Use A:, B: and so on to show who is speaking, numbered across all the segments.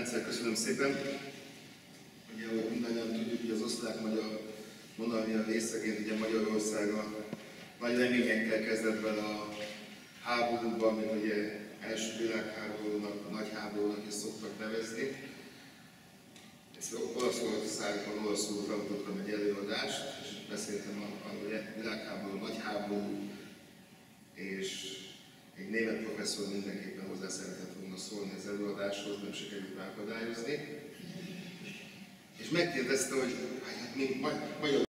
A: Rendszer, köszönöm szépen. Ugye, ahogy mindannyian tudjuk, hogy az osztrák-magyar monarchia részeként ugye Magyarországra nagy reményekkel kezdett bele a háborúban, mint ugye első világháborúnak, nagy háborúnak is szoktak nevezni. Ezt Olaszországban olaszul tartottam egy előadást, és beszéltem arról, hogy világháború, nagy háború, és egy német professzor mindenképpen hozzá szeretett volna szólni az előadáshoz, nem sikerült megakadályozni. És megkérdezte, hogy hát mi magyar...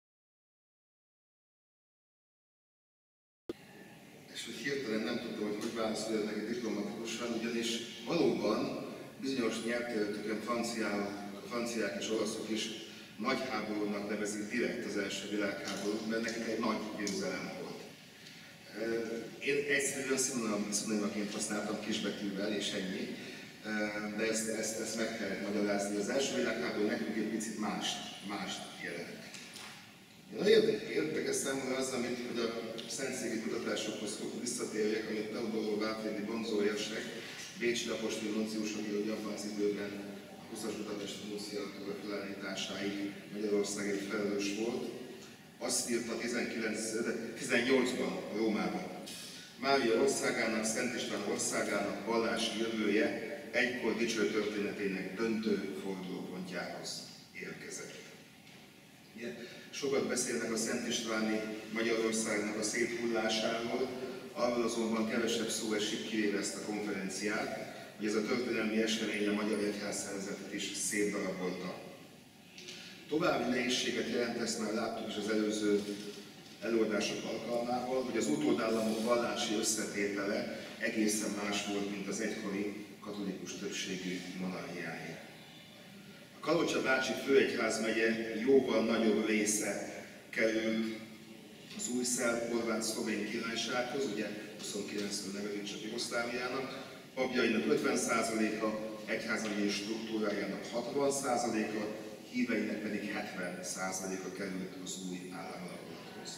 A: És hogy hirtelen nem tudtam, hogy válaszoljak neki diplomatikusan, ugyanis valóban bizonyos nyelvterületeken franciák és olaszok is nagy háborúnak nevezik direkt az első világháborút, mert nekik egy nagy győzelem volt. Én egyszerűen szinonimaként használtam kisbetűvel, és ennyi, de ezt meg kell magyarázni. Az első világháború nekünk egy picit mást jelent. Érdekes számomra az, amit a szentszéki kutatásokhoz visszatérjek, amit Teodoro Várfényi bonzóérsek, bécsi apostoli nuncius, aki ugye a franc időben a 20-as Budapesti nunciatúra felállításáig Magyarországért felelős volt. Azt írta 18-ban Rómában. Mária országának, Szent István országának vallási jövője egykor dicső történetének döntő fordulópontjához érkezett. Sokat beszélnek a Szent Istváni Magyarországnak a széthullásáról, arról azonban kevesebb szó esik, kivéve ezt a konferenciát, hogy ez a történelmi esemény a magyar egyházszervezetet is szétdarabolta. További nehézséget jelent, ezt már láttuk is az előző előadások alkalmával, hogy az utódállamok vallási összetétele egészen más volt, mint az egykori katolikus többségű monarchiáé. A Kalocsa-Bácsi főegyházmegye jóval nagyobb része került az új szerb, horvát, szlovén királysághoz, ugye 29-től nevezik csak Jugoszláviának, papjainak 50%-a, egyházmegyei struktúrájának 60%-a, híveinek pedig 70%-a került az új államalakulathoz.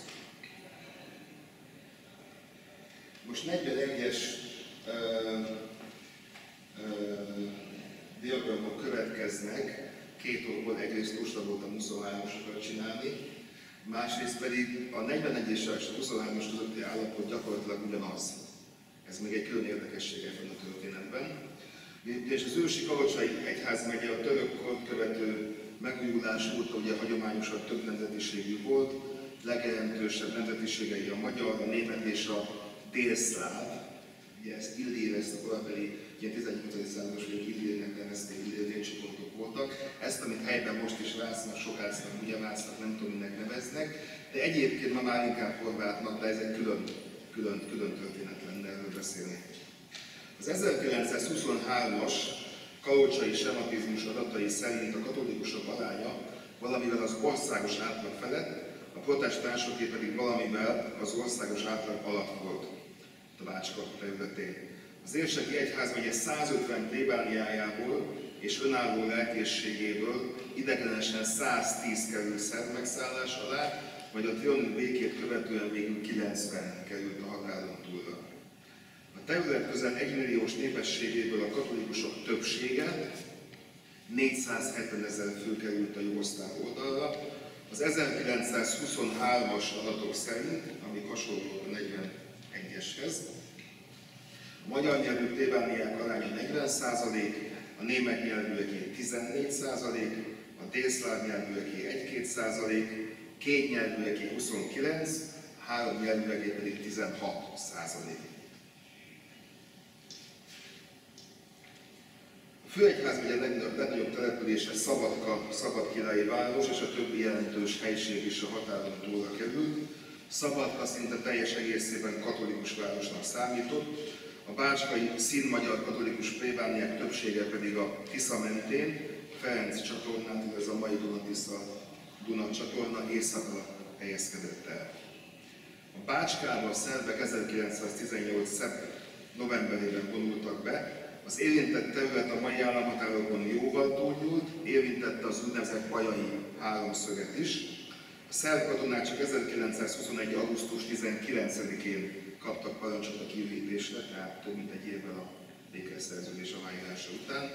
A: Most 41-es diagramok következnek, két okból, egyrészt lusta voltam 23-osokat csinálni, másrészt pedig a 41-es és a 23-as közötti állapot gyakorlatilag ugyanaz. Ez még egy külön érdekessége van a történetben. És az ősi kalocsai egyházmegye a török kort követő megújulás óta ugye hagyományosan több nemzetiségű volt, legjelentősebb nemzetiségei a magyar, a német és a délszláv. Ugye ezt Illér, ezt a korabeli 18. százados vagy Illérnek nevezték, Illér népcsoportok voltak. Ezt, amit helyben most is vásznak, sokásznak, ugyavásznak, nem tudom, minek neveznek, de egyébként ma már inkább horvátnak, de ez egy külön történet lenne erről beszélni. Az 1923-as kalocsai sematizmus adatai szerint a katolikusok aránya valamivel az országos átlag felett, a protestánsoké pedig valamivel az országos átlag alatt volt a Bácska területén. Az érseki egyházmegye 150 plébániájából és önálló lelkészségéből idegenesen 110 került szerb megszállás alá, majd a trianoni békét követően végül 90 került a határon túlra. A terület közel 1 milliós népességéből a katolikusok többsége, 470 000 fő került a jugoszláv oldalra. Az 1923-as adatok szerint, amik hasonlók a 41-eshez, a magyar nyelvű plébániák aránya 40%, a német nyelvűeké 14%, a délszláv nyelvűeké 1-2%, két nyelvűeké 29%, a három nyelvűeké pedig 16%. A főegyházmegye legnagyobb települése Szabadka, szabadkirályi város, és a többi jelentős helység is a határon túlra került. Szabadka szinte teljes egészében katolikus városnak számított, a bácskai színmagyar katolikus plébániák többsége pedig a Tisza mentén, Ferenc csatornától, ez a mai Duna csatorna északra helyezkedett el. A Bácskába a szerbek 1918. novemberében vonultak be, az érintett terület a mai államhatárokon jóval túlnyúlt, érintette az úgynevezett bajai háromszöget is. A szerb katonák csak 1921. augusztus 19-én kaptak parancsot a kiürítésre, tehát több mint egy évvel a békeszerződés aláírása után.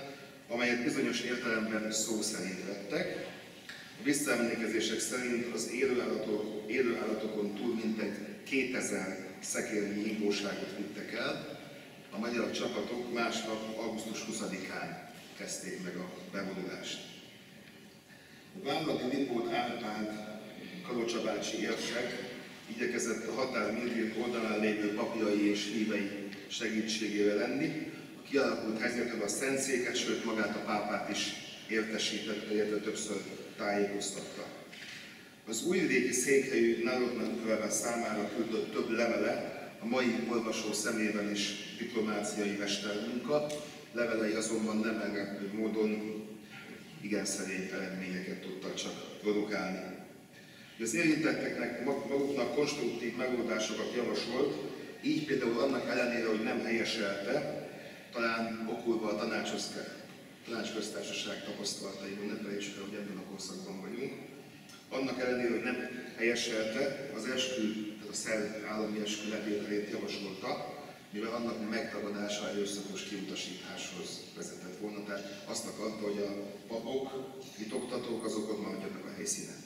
A: amelyet bizonyos értelemben szó szerint vettek. A visszaemlékezések szerint az élő állatokon túl mintegy 2000 szekérnyi ingóságot vittek el. A magyar csapatok másnap, augusztus 20-án kezdték meg a bevonulást. A Várlati Lipót Árpád Kalocsa bácsi érsek igyekezett a határ mindkét oldalán lévő papjai és hívei segítségével lenni. A kialakult helyzetről a szentszéket, sőt magát a pápát is értesítette, illetve többször tájékoztatta. Az újvidéki székhelyű Narodna számára küldött több levele a mai olvasó szemében is diplomáciai mestermunka, levelei azonban nem meglepő módon igen szerény eredményeket tudtak csak produkálni. Az érintetteknek maguknak konstruktív megoldásokat javasolt, így például annak ellenére, hogy nem helyeselte, talán okulva a tanácsköztársaság tapasztalataiból, ne felejtsük el, hogy ebben a korszakban vagyunk, annak ellenére, hogy nem helyeselte, az eskü, tehát a szerb állami eskü levételét javasolta, mivel annak megtagadása erőszakos kiutasításhoz vezetett volna. Tehát azt akarta, hogy a papok, hitoktatók, azok ott maradjanak a helyszínen.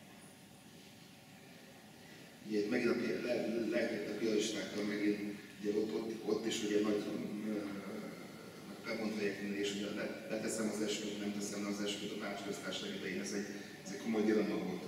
A: Ugye megint a piaristákkal megint, ugye ott is ugye nagy bevonthelyeknél, és ugye leteszem az esküt, nem teszem az esküt a tanácsköztársaság idején, ez egy komoly dilemma volt.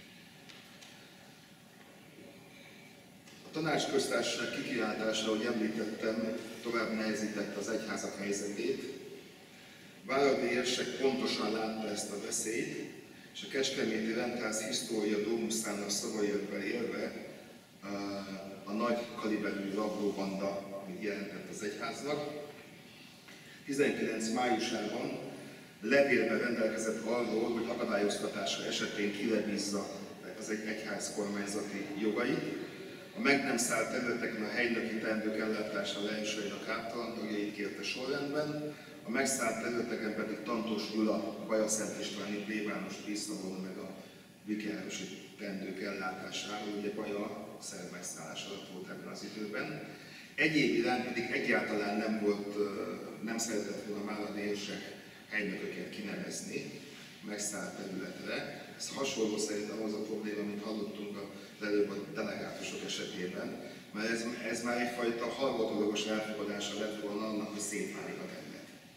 A: A tanácsköztársaság kikiáltása, ahogy említettem, tovább nehezítette az egyházak helyzetét. Váradi érsek pontosan látta ezt a veszélyt, és a kecskeméti rendház Historia Domusának szavaival élve a nagy kaliberű rablóbanda, amit jelentett az egyháznak, 19 májusában levélben rendelkezett arról, hogy akadályoztatása esetén kilebízza az egyház kormányzati jogait, a meg nem szállt területeken a helynöki teendők ellátása lehetőségének ártalan tagjait kérte sorrendben, a megszállt területeken pedig Tantós Gyula Bajaszent Istváni plébánost visszavonna meg a vikárosi teendők ellátásáról, ugye Baja szerb megszállás alatt volt ebben az időben. Egyéb iránt pedig egyáltalán nem szeretett volna Váradi érsek helynököket kinevezni megszállt területre. Ez hasonló szerintem az a probléma, amit hallottunk az előbb a delegátusok esetében, mert ez már egyfajta hallgatólagos elfogadása lett volna annak, hogy szétválik a terület.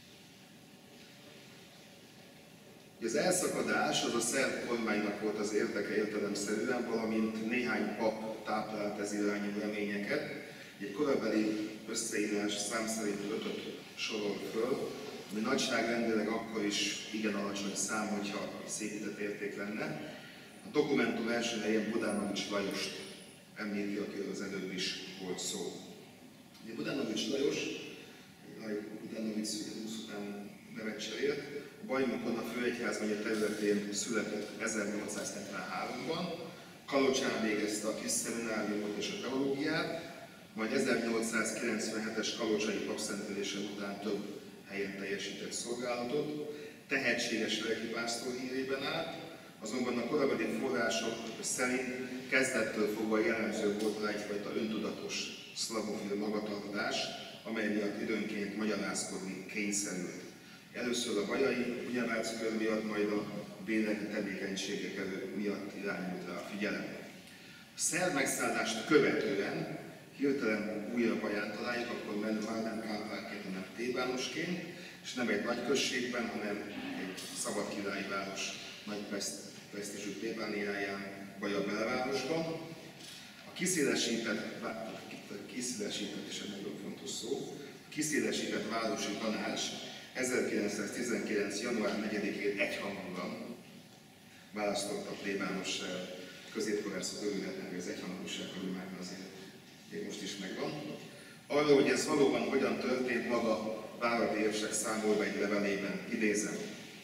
A: Az elszakadás az a szerb kormánynak volt az érdeke értelemszerűen, valamint néhány pap táplált ez irányú reményeket. Egy korabeli összeírás szám szerint 5-öt sorol föl, ami nagyságrendileg akkor is igen alacsony szám, hogyha szépített érték lenne. A dokumentum első helyen Budánovics Lajost említi, akiről az előbb is volt szó. Budánovics Lajos, Budánovics 20 után nevet cserélt, Bajmokon a főegyházmegye területén született 1873-ban, Kalocsán végezte a kis szemináriumot és a teológiát, majd 1897-es kalocsai papszentelése után több helyen teljesített szolgálatot, tehetséges lelkipásztor hírében állt, azonban a korabeli források szerint kezdettől fogva jellemző volt rá egyfajta öntudatos szlavofil magatartás, amely miatt időnként magyarázkodni kényszerült. Először a bajai ugyanátszkör miatt, majd a bélegi tevékenységek miatt irányult rá a figyelem. A szerb megszállást követően hirtelen újra Baján találjuk, akkor már nem Kárpátként, hanem plébánosként, és nem egy nagy községben, hanem egy szabadkirályi város nagy presztízsű plébániáján, Baja belvárosban. A kiszélesített és egy nagyon fontos szó, a kiszélesített városi tanács 1919. január 4-én egyhangúan választotta a plébánosság, középkorások örülhetnek, hogy az egyhangúság már azért még most is megvan. Arról, hogy ez valóban hogyan történt, maga Váradi érsek számol be egy levelében, idézem.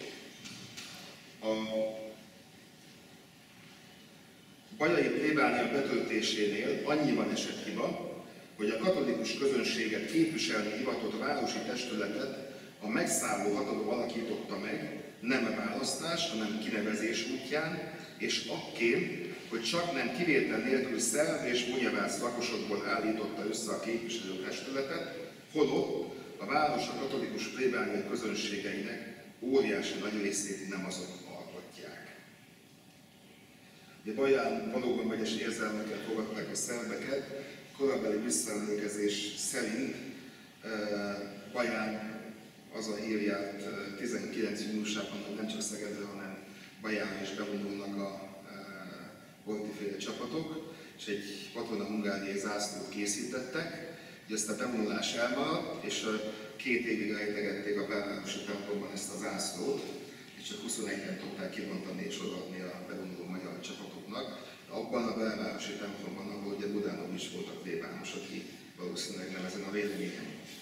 A: A bajai plébánia betöltésénél annyiban esett hiba, hogy a katolikus közönséget képviselni hivatott városi testületet a megszálló hatalom alakította meg, nem választás, hanem kinevezés útján, és akként, hogy csak nem kivétel nélkül szerb és munyavász lakosokból állította össze a képviselő testületet, holott a város a katolikus plébániai közönségeinek óriási nagy részét nem azok alkotják. Ugye Baján valóban vegyes érzelmekkel fogadták a szerbeket, korabeli visszaemlékezés szerint Baján az a hír járt 19. júniusában, hogy nem csak Szegedre, hanem Bajánra is bevonulnak a Horthy-féle csapatok, és egy katona hungáriai zászlót készítettek, hogy ezt a bevonulás elmaradt, és 2 évig rejtegették a belvárosi templomban ezt a zászlót, és csak 21-ben tudták kibontani és odaadni a bevonuló magyar csapatoknak. De abban a belvárosi templomban, ahol ugye Budánov is volt a plébános, aki valószínűleg nem ezen a véleményen.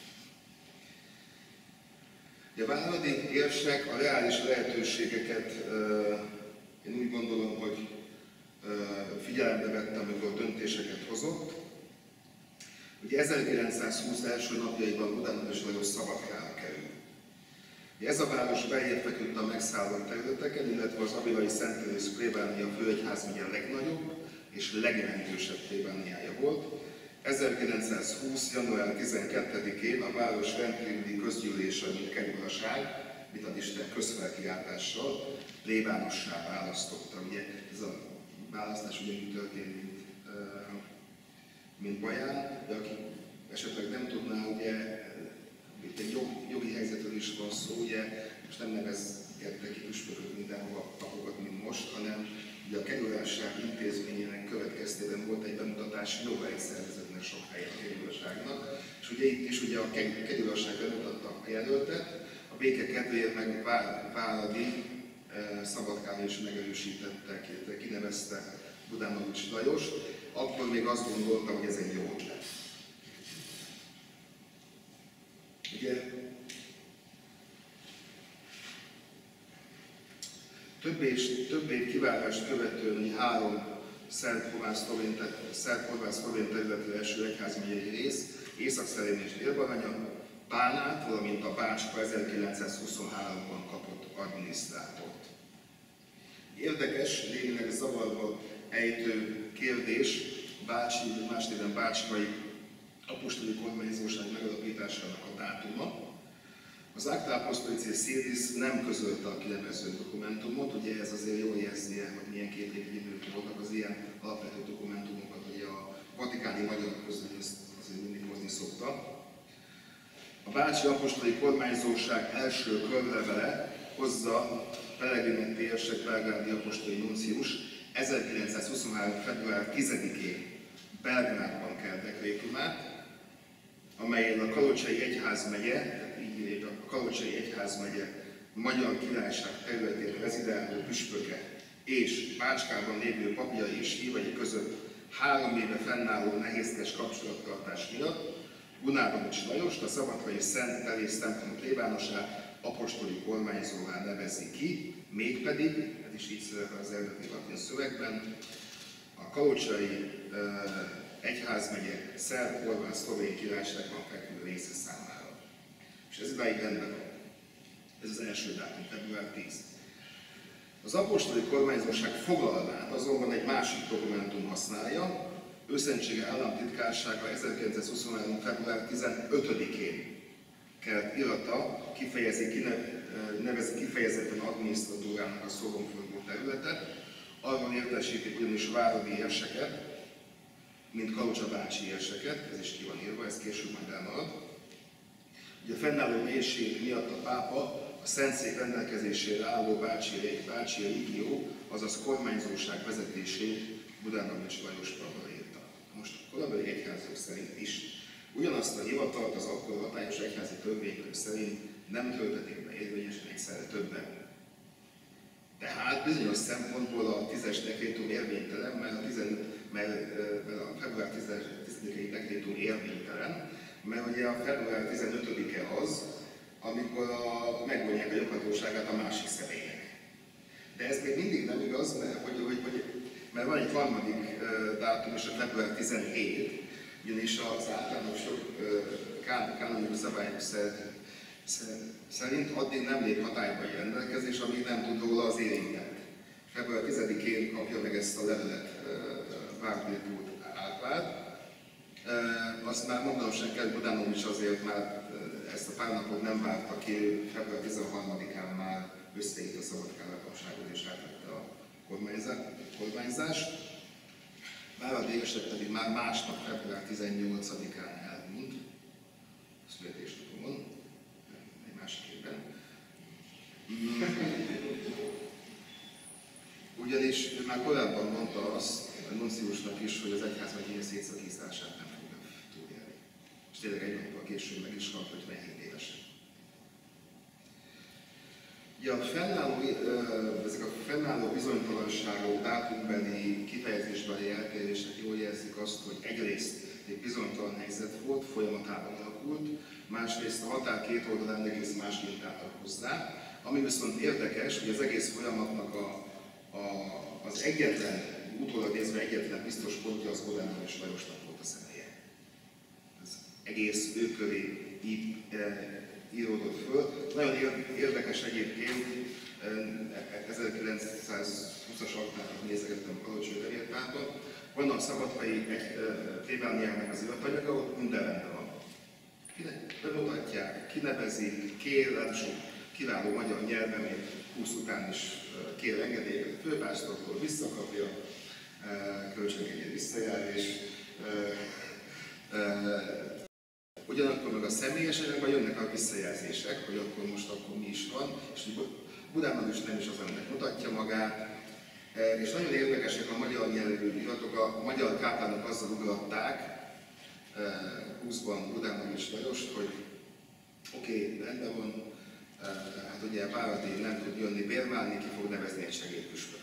A: A váradi érsek a reális lehetőségeket én úgy gondolom, hogy figyelembe vette, amikor döntéseket hozott. Ugye 1920 első napjaiban Budánov és Lajos Szabadkára kerül. Ez a város beljebb feküdt a megszállott területeken, illetve az Abilai Szent Teréz plébánia főegyházmegye a legnagyobb és legjelentősebb plébániája volt. 1920. január 12-én a város rendkívüli közgyűlése, mint kerülhaság, mit ad Isten közfelkiáltással, plébánossá választotta. Ugye ez a választás ugyanúgy történt, mint Baján, de aki esetleg nem tudná, ugye itt egy jogi helyzetről is van szó, ugye most nem nevezgettek ki püspökök mindenhova papokat, mint most, hanem ugye a kerülhasság intézményének következtében volt egy bemutatási joga egy szervezetnek sok helyen a kerülhasságnak, és ugye itt is ugye a kerülhasság bemutatta a jelöltet, a béke kedvéért meg Váradi Szabadkán is megerősítettek, illetve kinevezte Budanovics Lajost, akkor még azt gondolta, hogy ez egy jó ötlet. Ugye, több év kiválást követően 3 szerb-horvát szlovén területre eső egyházmegyei rész, Észak-Szerém és Dél-Baranya, Bánát, valamint a Bácska 1923-ban kapott adminisztrátort. Érdekes, némileg zavarba ejtő kérdés, más néven Bácskai apostoli kormányzóság megalapításának a dátuma. Az Acta Apostolicae Sedis nem közölte a kinevező dokumentumot, ugye ez azért jól jelzi, hogy milyen képviselők voltak az ilyen alapvető dokumentumokat, ugye a vatikáni magyarok közül ezt azért mindig hozni szokta. A bácsi apostoli kormányzóság első körlevele hozza Pellegrinetti érsek belgrádi apostoli nuncius 1923. február 10-én Belgrádban kelt dekrétumát, amelyen a Kalocsai Egyházmegye, a Kalocsai Egyházmegye Magyar Királyság területén rezidáló püspöke és Bácskában lévő papjai és hívei között 3 éve fennálló nehézkes kapcsolattartás miatt Budanovics Lajost, a Szabadkai Szent Teréz templom plébánosát apostoli kormányzóvá nevezi ki, mégpedig, ez is így szerepel az eredeti latin szövegben, a Kalocsai Egyházmegye szerb-horvát-szlovén királyságban fekvő része számára. És ez idáig rendben van. Ez az első dátum, február 10. Az apostoli kormányzóság foglalmát azonban egy másik dokumentum használja, Őszentsége államtitkársága 1923. február 15-én kelt irata nevezi kifejezetten adminisztratúrának a szóronforgó területet, arról értesítik ugyanis váradi érseket, mint Kalocsa bácsi érseket, ez is ki van írva, ez később majd elmarad. Ugye a fennálló mélység miatt a pápa a Szentszék rendelkezésére álló bácsi régió, azaz kormányzóság vezetését Budanovics Lajosra írta. Most a korabeli egyházak szerint is ugyanazt a hivatalt az akkor hatályos egyházi törvénykönyv szerint nem töltetik be érvényesen egyszerre többen. Tehát bizonyos szempontból a 10-es dekrétum érvénytelen, mert a február 10-i dekrétum érvénytelen, mert ugye a február 15-e az, amikor megvonják a joghatóságát a másik személynek. De ez még mindig nem igaz, mert van egy harmadik dátum, és a február 17, ugyanis az általános kanonikus szabályok szerint addig nem lép hatályba egy rendelkezés, amíg nem tud róla az érintett. Február 10-én kapja meg ezt a levelet Várdi Árpád. Azt már mondanom sem kell, Budanovics azért már ezt a pár napot nem várta ki, ő február 13-án már összeírt a Szabadkán és átvette a kormányzást. Bálvár Égesek pedig már másnap, február 18-án elhunyt, születésnapomon, egy másik évben. Ugyanis ő már korábban mondta azt a nunciusnak is, hogy az egyházmegyének szétszakítását nem fogja túlélni. És tényleg egy nappal később meg is halt, 57 évesen. Ugye ezek a fennálló bizonytalanságok, dátumbeli, kifejezésbeli eltérések jól jelzik azt, hogy egyrészt egy bizonytalan helyzet volt, folyamatában alakult, másrészt a határ két oldalán egész másként álltak hozzá, ami viszont érdekes, hogy az egész folyamatnak az egyetlen, utólag nézve egyetlen biztos pontja az Bodán és Lajosnak volt a személye. Az egész ő köré így íródott föl. Nagyon érdekes egyébként, 1920-as alapjának nézegettem Kalocsai levéltárban, vannak szabadkai plébániának az iratanyaga, ott minden rendben van. Bemutatják, kinevezik, kér, sok kiváló magyar nyelven, még 20 után is kér engedélyeket a főpásztortól, visszakapja, kölcsönként visszajár, és ugyanakkor meg a személyes anyagban jönnek a visszajelzések, hogy akkor most mi is van, és Budán is nem is az, aminek mutatja magát. És nagyon érdekesek a magyar nyelvű iratok, a magyar kápának azzal ugatták, 20-ban Budán és Lajost, hogy oké, rendben van, hát ugye Pálvadi nem tud jönni bérmálni, ki fog nevezni egy segédpüspököt.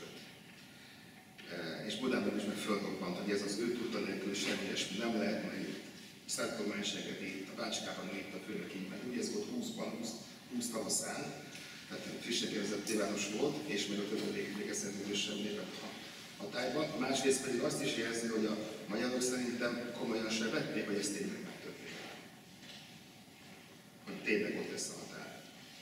A: És Budán is meg fölrobbant, hogy ez az ő tudta nélkül semmi ilyesmi nem lehet, meg szerkormányságet itt, a Bácskában itt a főnök így, meg ugye ez volt 20-ban, 20 tavaszán, tehát frissnek érzett téváros volt, és még a törvények még eszentől sem lépett hatályba. Másrészt pedig azt is jelzi, hogy a magyarok szerintem komolyan sem vették, hogy ez tényleg megtörténik. Hogy tényleg ott lesz a határ.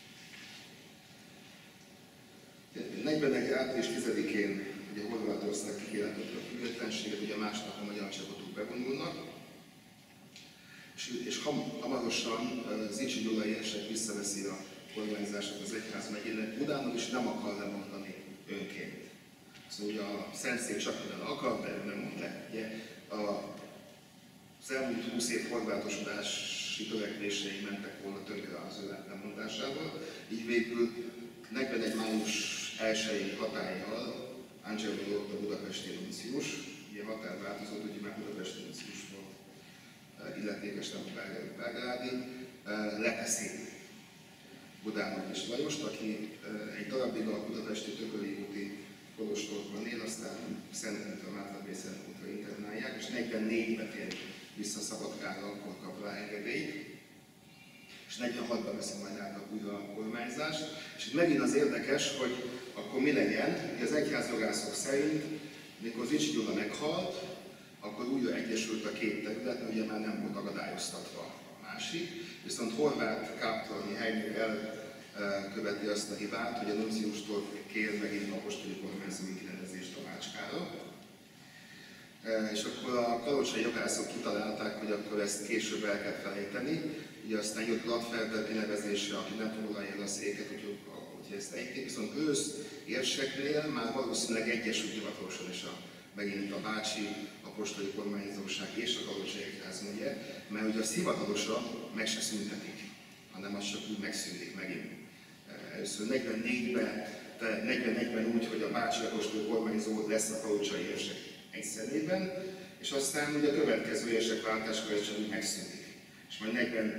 A: 41. április 10-én ugye Horvátország kijelentette a függetlenséget, ugye másnap a magyar csapatok bevonulnak, és hamarosan Zichy Gyula érsek visszaveszi a kormányzását az egyházmegyének, Budánon is nem akar lemondani önként. Szóval ugye a Szentszék csak olyan akar, de ő nem mond le. Ugye, az elmúlt 20 év horvátosodási törekvései mentek volna tönkre az ő lemondásával, így végül 41. május 1-i hatállyal Angelo Lord a budapesti nuncius, ugye határ változott, ugye már budapesti nuncius volt, illetékes nem belgrádi, leteszi Budánok és Lajost, aki egy darabig a budapesti Tököli úti kolostorban él, aztán Szentendrén a Mátra útra internálják, és 44-ben tér vissza Szabadkára, akkor kap rá engedélyt, és 46-ban veszi majd át újra a kormányzást. És itt megint az érdekes, hogy akkor mi legyen, hogy az egyházjogászok szerint, mikor Zichy Gyula meghalt, akkor újra egyesült a két terület, mert ugye már nem volt akadályoztatva a másik, viszont horvát káptalani Heimlich elköveti azt a hibát, hogy a nunciustól kér megint apostoli kormányzói kinevezést a Bácskára. És akkor a kalocsai jogászok kitalálták, hogy akkor ezt később el kell felejteni. Ugye aztán jött Gladfelder kinevezése, aki nem foglalja el a széket, úgyhogy ezt ejték. Viszont ősz érseknél már valószínűleg egyesült hivatalosan is megint a bácsi apostoli kormányzóság és a kalocsai egyházmegye, mert ugye azt hivatalosan meg se szüntetik, hanem az csak úgy megszűnik megint. Először 44-ben úgy, hogy a bácsi apostoli kormányzó lesz a kalocsai érsek egy szemében, és aztán ugye a következő érsekváltáskor ez csak úgy megszűnik. És majd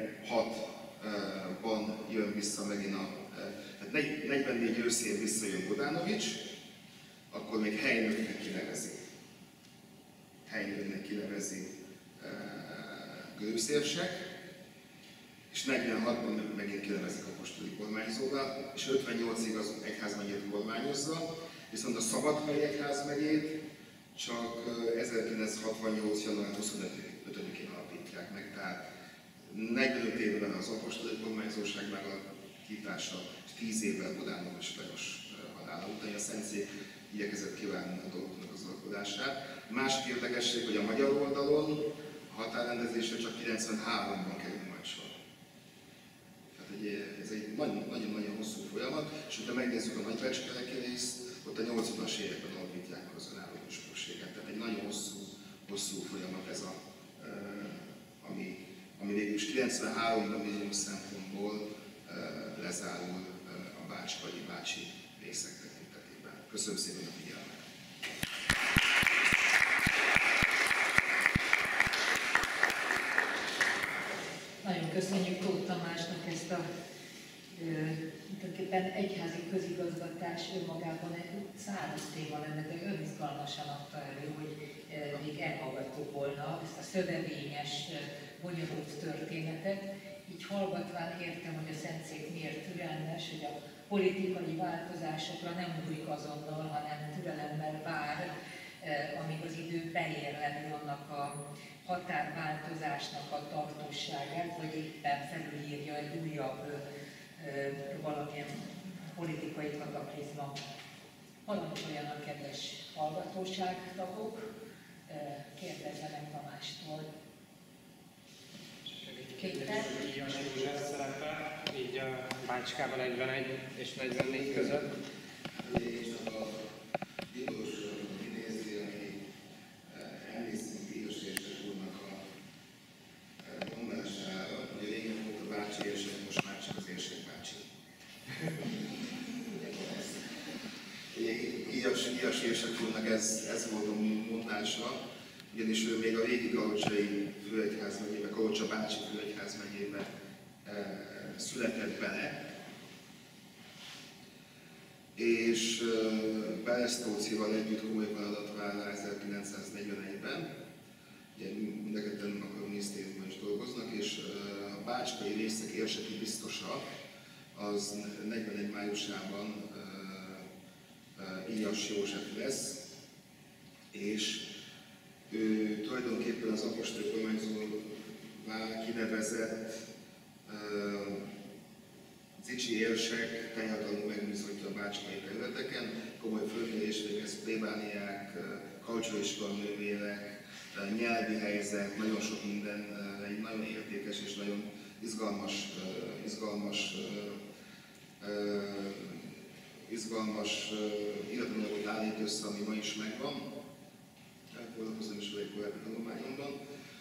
A: 46-ban jön vissza megint tehát 44 őszén visszajön Bodánovics, akkor még helynőknek kinevezi. Helynőknek kinevezi Gőszérsek, és 46-ban megint kinevezik apostoli kormányzóvá, és 58-ig az egyházmegyét kormányozza, viszont a Szabadkai egyházmegyét csak 1968. január 25-én alapítják meg, tehát 45 évben az apostoli kormányzóság megalakítása, és 10 évvel Budánok és Lajos halála után a Szentszék igyekezett kívánni a dolgoknak az alakulását. Másik érdekesség, hogy a magyar oldalon a határrendezésre csak 93-ban kerül majd sor. ez egy nagyon-nagyon hosszú folyamat, és ha megnézzük a nagybácsi-kereki részt, ott a 80-as években alapítják az önálló püspökséget. Tehát egy nagyon hosszú folyamat ez, ami végül is 93-ban bizonyos szempontból lezárul a bácsi részek tekintetében. Köszönöm szépen a figyelmet!
B: Nagyon köszönjük Tóth Tamásnak ezt a tulajdonképpen egyházi közigazgatás önmagában egy száraz téma lenne, de önizgalmasan adta elő, hogy még elhallgattuk volna ezt a szövevényes, bonyolult történetet. Így hallgatván értem, hogy a Szentszék miért türelmes, hogy a politikai változásokra nem ugrik azonnal, hanem türelemmel vár, amíg az idő beérleli annak a határváltozásnak a tartóságát, vagy éppen felülírja egy újabb valamilyen politikai kataklizma. Parancsoljanak, kedves hallgatóságtagok, kérdezzenek Tamástól.
C: Ilyas József szerepel, így a Bácskában 41 és 44 között.
A: És a videós kinézi, ami emlékszünk Ilyas József úrnak a mondására, hogy régen volt a bácsi érsek, most már csak az érsek bácsi. Ilyas József úrnak ez volt a mondása, ugyanis ő még a régi Kalocsai főegyház megyébe, Kalocsa bácsi főegyház megyébe született bele, és Beresztócival együtt komoly feladat vár rá 1941-ben. Ugye mind a ketten a minisztériumban is dolgoznak, és a bácskai részek érseki biztosa az 41 májusában Ilyas József lesz, és ő tulajdonképpen az apostoli kormányzóvá kinevezett Zichy érsek teljhatalmú megbízottja a bácskai területeken, komoly fölmérés végez plébániák, kalcsóiskola nővérek, nyelvi helyzet, nagyon sok minden, egy nagyon értékes és nagyon izgalmas iratanyagot állít össze, ami ma is megvan. Foglalkozom is vele egy korábbi tanulmányomban,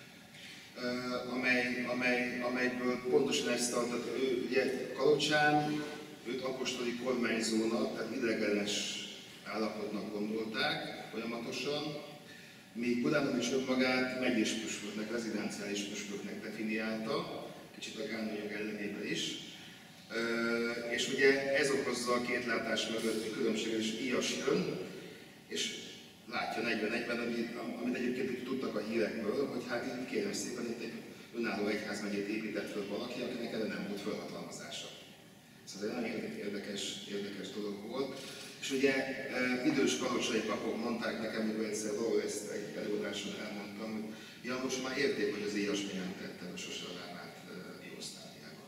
A: amelyből pontosan ezt tartott, ő ugye Kalocsán, őt apostoli kormányzónak, tehát ideiglenes állapotnak gondolták folyamatosan, míg Budánovics önmagát megyés püspöknek, rezidenciális püspöknek definiálta, kicsit a kánonjog ellenében is. És ugye ez okozza a két látás mögötti különbséget, és Ilyas jön, és látja 41-ben, amit egyébként tudtak a hírekből, hogy hát itt kérem szépen, itt egy önálló egyházmegyét épített föl valaki, akinek erre nem volt felhatalmazása. Ez egy nagyon érdekes dolog volt. És ugye idős kalocsai papok mondták nekem, amikor egyszer valahol ezt egy előadáson elmondtam, hogy ja, most már érték, hogy az Ilyas mi nem tette a sose alámát Jugoszláviába.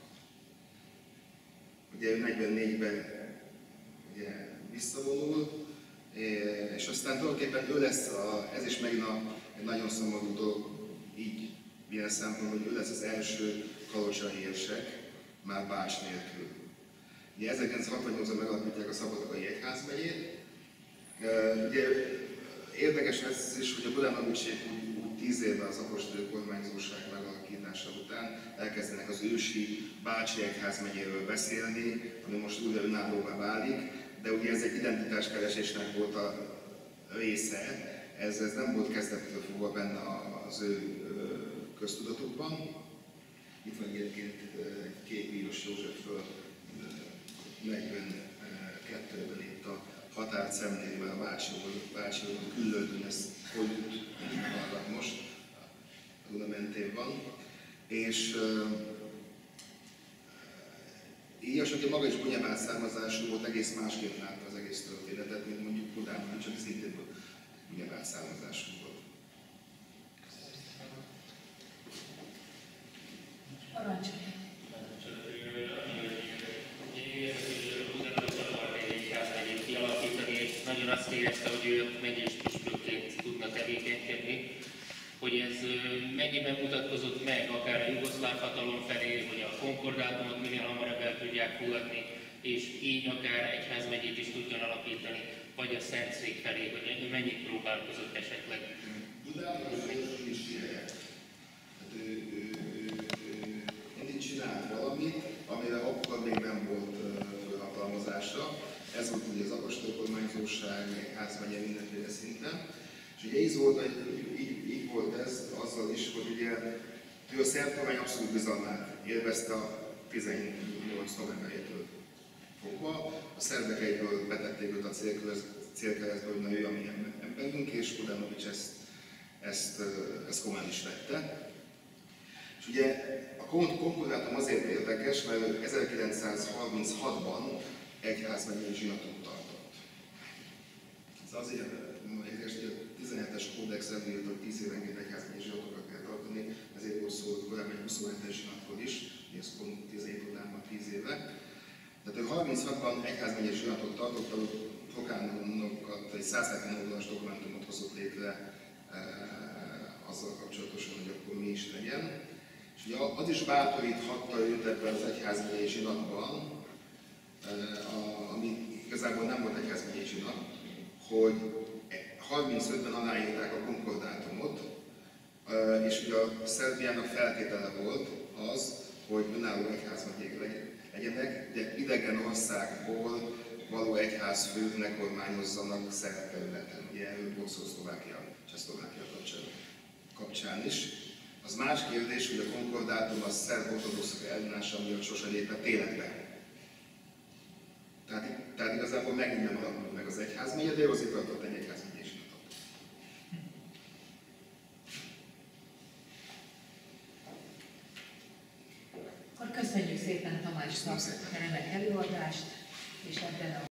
A: Ugye 44-ben ugye visszavonul, és aztán tulajdonképpen ő lesz, ez is megint egy nagyon szomorú dolog, így milyen szempontból, hogy ő lesz az első kalocsai érsek, már Bács nélkül. Ugye 1968-ban megalapítják a Szabadkai Egyházmegyét. Ugye érdekes ez is, hogy a Budánovicsék úgy 10 évvel az apostoli kormányzóság megalakítása után elkezdenek az ősi Bácsi Egyházmegyéről beszélni, ami most újra önállóvá válik, de ugye ez egy identitáskeresésnek volt a része, ez nem volt kezdettől fogva benne az ő köztudatukban. Itt van egyébként egy kép Ilyas Józseffől 42-ben itt a határcemnével a Bácsiról Küllődön, ez Folyút, most a Duna mentén van. És Ilyas, aki maga is bunyavát származású volt, egész másképp látta az egész történetet, mint mondjuk Budánovics, aki szintén bunyavát származású volt.
B: Parancsolj!
C: Nagyon azt érezte, hogy ő megyés püspökként tudna tevékenykedni,
D: hogy ez mennyiben mutatkozott meg, akár a jugoszláv hatalom felé, hogy a konkordátumot minél hamarabb el tudják fogadni, és így akár egyházmegyét is tudjon alapítani, vagy a Szentszék felé, hogy mennyit próbálkozott esetleg.
A: Igazából is ilyenek. Hát ő mindig csinált valamit, amire akkor még nem volt fölhatalmazása. Ez volt ugye az apostoli kormányzóság, egyházmegye mindenféle szinten. És ugye így volt ez azzal is, hogy ugye ő a szerb kormány abszolút bizalmát élvezte a 18 novemberétől fogva. A szerbek egyből betették őt a célkeresztbe, hogy na ő a mi emberünk, és Budanovics ezt komolyan is vette. És ugye a konkordátum azért érdekes, mert 1936-ban egyházmegyei zsinatot tartott. Ez azért érdekes, hogy a 17-es kódex előírt, hogy 10 évenként egyházmegyei zsinatokat kell tartani, ezért volt szó korábban egy 27-es zsinatról is, ez pont 10 év után van 10 éve. Tehát ő 36-ban egyházmegyei zsinatot tartott, ahol Prokánonokat egy 170 oldalas dokumentumot hozott létre azzal kapcsolatosan, hogy akkor mi is legyen. És ugye az is bátoríthatta őt ebben az egyházmegyei zsinatban, ami igazából nem volt egyházmegyei zsinat, hogy 35-ben aláírták a konkordátumot, és ugye a Szerbiának feltétele volt az, hogy önálló egyházmegyék legyenek, de idegen országból való egyházfők ne kormányozzanak szerb területen. Ugye erről volt szó Csehszlovákia kapcsán is. Az más kérdés, hogy a konkordátum a szerb ortodoxok ellenása miatt sose lépett életbe. Tehát igazából megint nem alakult meg az egyházmegye, de azért tartott egy egyházmegyei zsinatot.
B: Akkor köszönjük szépen Tamásnak a remek előadást, és ebben a